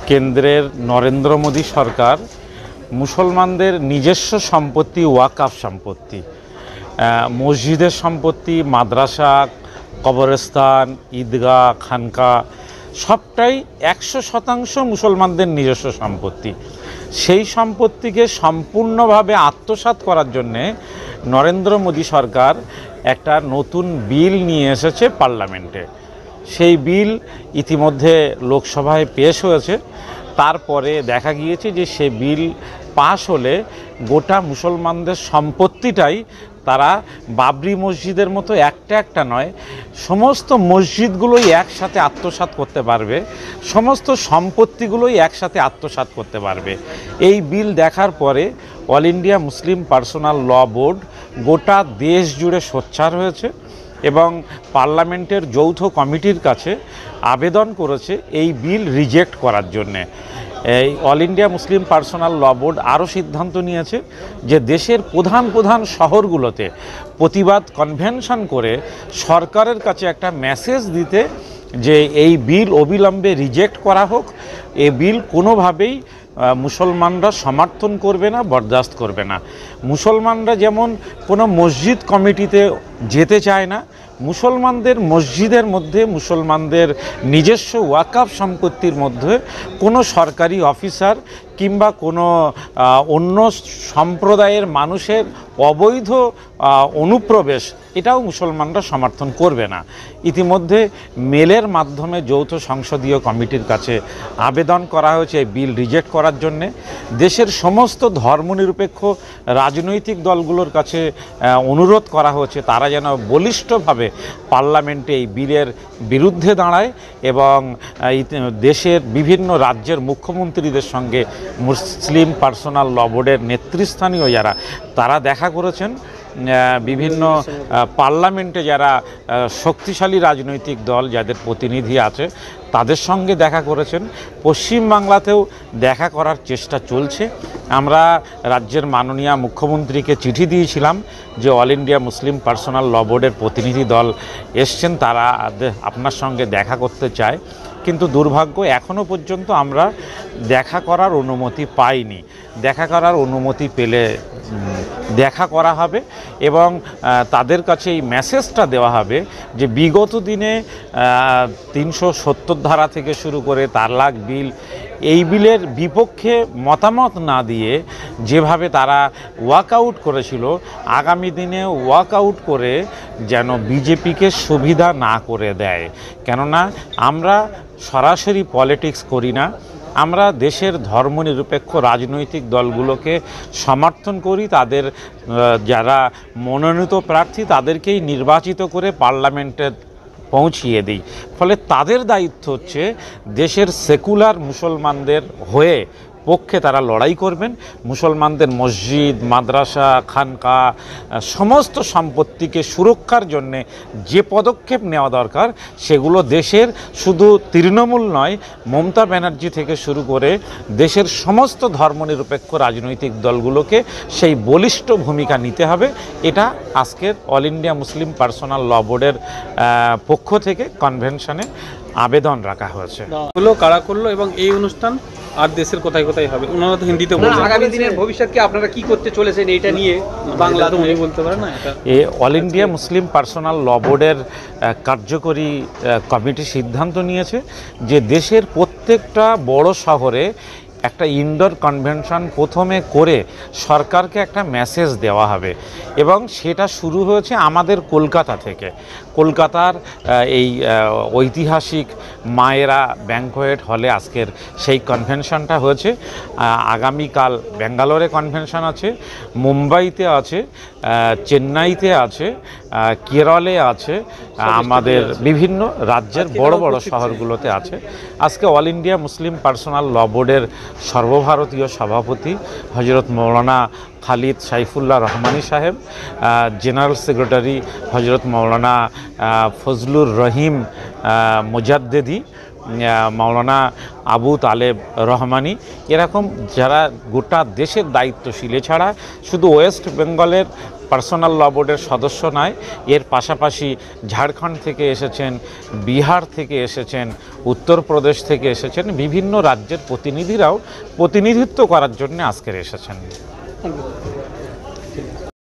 কেন্দ্রের নরেন্দ্র মোদী সরকার মুসলমানদের নিজস্ব সম্পত্তি, ওয়াকফ সম্পত্তি, মসজিদের সম্পত্তি, মাদ্রাসা, কবরস্থান, ঈদগাহ, খানকা সবটাই 100% মুসলমানদের নিজস্ব সম্পত্তি। সেই সম্পত্তিকে সম্পূর্ণভাবে আত্মসাৎ করার জন্যে নরেন্দ্র মোদী সরকার একটা নতুন বিল নিয়ে এসেছে পার্লামেন্টে। সেই বিল ইতিমধ্যে লোকসভায় পেশ হয়েছে। তারপরে দেখা গিয়েছে যে সে বিল পাশ হলে গোটা মুসলমানদের সম্পত্তিটাই তারা বাবরি মসজিদের মতো একটা নয়, সমস্ত মসজিদগুলোই একসাথে আত্মসাৎ করতে পারবে, সমস্ত সম্পত্তিগুলোই একসাথে আত্মসাৎ করতে পারবে। এই বিল দেখার পরে all India Muslim personal law board গোটা দেশ জুড়ে সোচ্চার হয়েছে এবং পার্লামেন্টের যৌথ কমিটির কাছে আবেদন করেছে এই বিল রিজেক্ট করার জন্যে। এই all India Muslim personal law board আরও সিদ্ধান্ত নিয়েছে যে দেশের প্রধান শহরগুলোতে প্রতিবাদ কনভেনশন করে সরকারের কাছে একটা মেসেজ দিতে যে এই বিল অবিলম্বে রিজেক্ট করা হোক। এই বিল কোনোভাবেই মুসলমানরা সমর্থন করবে না, বরদাস্ত করবে না। মুসলমানরা যেমন কোনো মসজিদ কমিটিতে যেতে চায় না, মুসলমানদের মসজিদের মধ্যে, মুসলমানদের নিজস্ব ওয়াকফ সম্পত্তির মধ্যে কোনো সরকারি অফিসার কিংবা কোনো অন্য সম্প্রদায়ের মানুষের অবৈধ অনুপ্রবেশ এটাও মুসলমানরা সমর্থন করবে না। ইতিমধ্যে মেলের মাধ্যমে যৌথ সংসদীয় কমিটির কাছে আবেদন করা হয়েছে এই বিল রিজেক্ট করার জন্যে। দেশের সমস্ত ধর্মনিরপেক্ষ রাজনৈতিক দলগুলোর কাছে অনুরোধ করা হয়েছে তারা যেন বলিষ্ঠভাবে পার্লামেন্টে এই বিলের বিরুদ্ধে দাঁড়ায় এবং দেশের বিভিন্ন রাজ্যের মুখ্যমন্ত্রীদের সঙ্গে মুসলিম পার্সোনাল ল বোর্ডের নেতৃস্থানীয় যারা তারা দেখা করেছেন। বিভিন্ন পার্লামেন্টে যারা শক্তিশালী রাজনৈতিক দল যাদের প্রতিনিধি আছে তাদের সঙ্গে দেখা করেছেন। পশ্চিমবাংলাতেও দেখা করার চেষ্টা চলছে। আমরা রাজ্যের মাননীয় মুখ্যমন্ত্রীকে চিঠি দিয়েছিলাম যে all India Muslim personal law বোর্ডের প্রতিনিধি দল এসছেন, তারা আপনার সঙ্গে দেখা করতে চায়, কিন্তু দুর্ভাগ্য এখনও পর্যন্ত আমরা দেখা করার অনুমতি পাইনি। দেখা করার অনুমতি পেলে দেখা করা হবে এবং তাদের কাছে এই মেসেজটা দেওয়া হবে যে বিগত দিনে 370 ধারা থেকে শুরু করে তালাক বিল, এই বিলের বিপক্ষে মতামত না দিয়ে যেভাবে তারা ওয়াকআউট করেছিল, আগামী দিনে ওয়াকআউট করে যেন বিজেপিকে সুবিধা না করে দেয়। কেননা আমরা সরাসরি পলিটিক্স করি না, আমরা দেশের ধর্মনিরপেক্ষ রাজনৈতিক দলগুলোকে সমর্থন করি। তাদের যারা মনোনীত প্রার্থী তাদেরকেই নির্বাচিত করে পার্লামেন্টে পৌঁছিয়ে দিই। ফলে তাদের দায়িত্ব হচ্ছে দেশের সেকুলার মুসলমানদের হয়ে পক্ষে তারা লড়াই করবেন। মুসলমানদের মসজিদ, মাদ্রাসা, খানকা সমস্ত সম্পত্তিকে সুরক্ষার জন্যে যে পদক্ষেপ নেওয়া দরকার সেগুলো দেশের শুধু তৃণমূল নয়, মমতা ব্যানার্জি থেকে শুরু করে দেশের সমস্ত ধর্মনিরপেক্ষ রাজনৈতিক দলগুলোকে সেই বলিষ্ঠ ভূমিকা নিতে হবে। এটা আজকের all India Muslim personal law বোর্ডের পক্ষ থেকে কনভেনশনে আবেদন রাখা হয়েছে। কারা করলো এবং এই অনুষ্ঠান আর দেশের কোথায় হবে? ওনারা তো হিন্দিতে বলছেন। আগামী দিনের ভবিষ্যৎকে আপনারা কি করতে চলেছেন এইটা নিয়ে বাংলা তো উনি বলতে পারেন না। এটা all India Muslim personal law বোর্ডের কার্যকরী কমিটি সিদ্ধান্ত নিয়েছে যে দেশের প্রত্যেকটা বড় শহরে একটা ইনডোর কনভেনশন প্রথমে করে সরকারকে একটা মেসেজ দেওয়া হবে এবং সেটা শুরু হয়েছে আমাদের কলকাতা থেকে। কলকাতার এই ঐতিহাসিক মায়েরা ব্যাংকোয়েট হলে আজকের সেই কনভেনশনটা হয়েছে। আগামীকাল ব্যাঙ্গালোরে কনভেনশন আছে, মুম্বাইতে আছে, চেন্নাইতে আছে, কেরলে আছে, আমাদের বিভিন্ন রাজ্যের বড় শহরগুলোতে আছে। আজকে all India Muslim personal law বোর্ডের সর্বভারতীয় সভাপতি হজরত মৌলানা খালিদ সাইফুল্লাহ রহমানি সাহেব, জেনারেল সেক্রেটারি হজরত মৌলানা ফজলুর রহিম মুজাদ্দেদি মাওলানা আবু তালেব রহমানি, এরকম যারা গোটা দেশের দায়িত্বশীল। এছাড়া শুধু ওয়েস্ট বেঙ্গলের পার্সোনাল ল বোর্ডের সদস্য নয়, এর পাশাপাশি ঝাড়খণ্ড থেকে এসেছেন, বিহার থেকে এসেছেন, উত্তরপ্রদেশ থেকে এসেছেন, বিভিন্ন রাজ্যের প্রতিনিধিরাও প্রতিনিধিত্ব করার জন্য আজকের এসেছেন।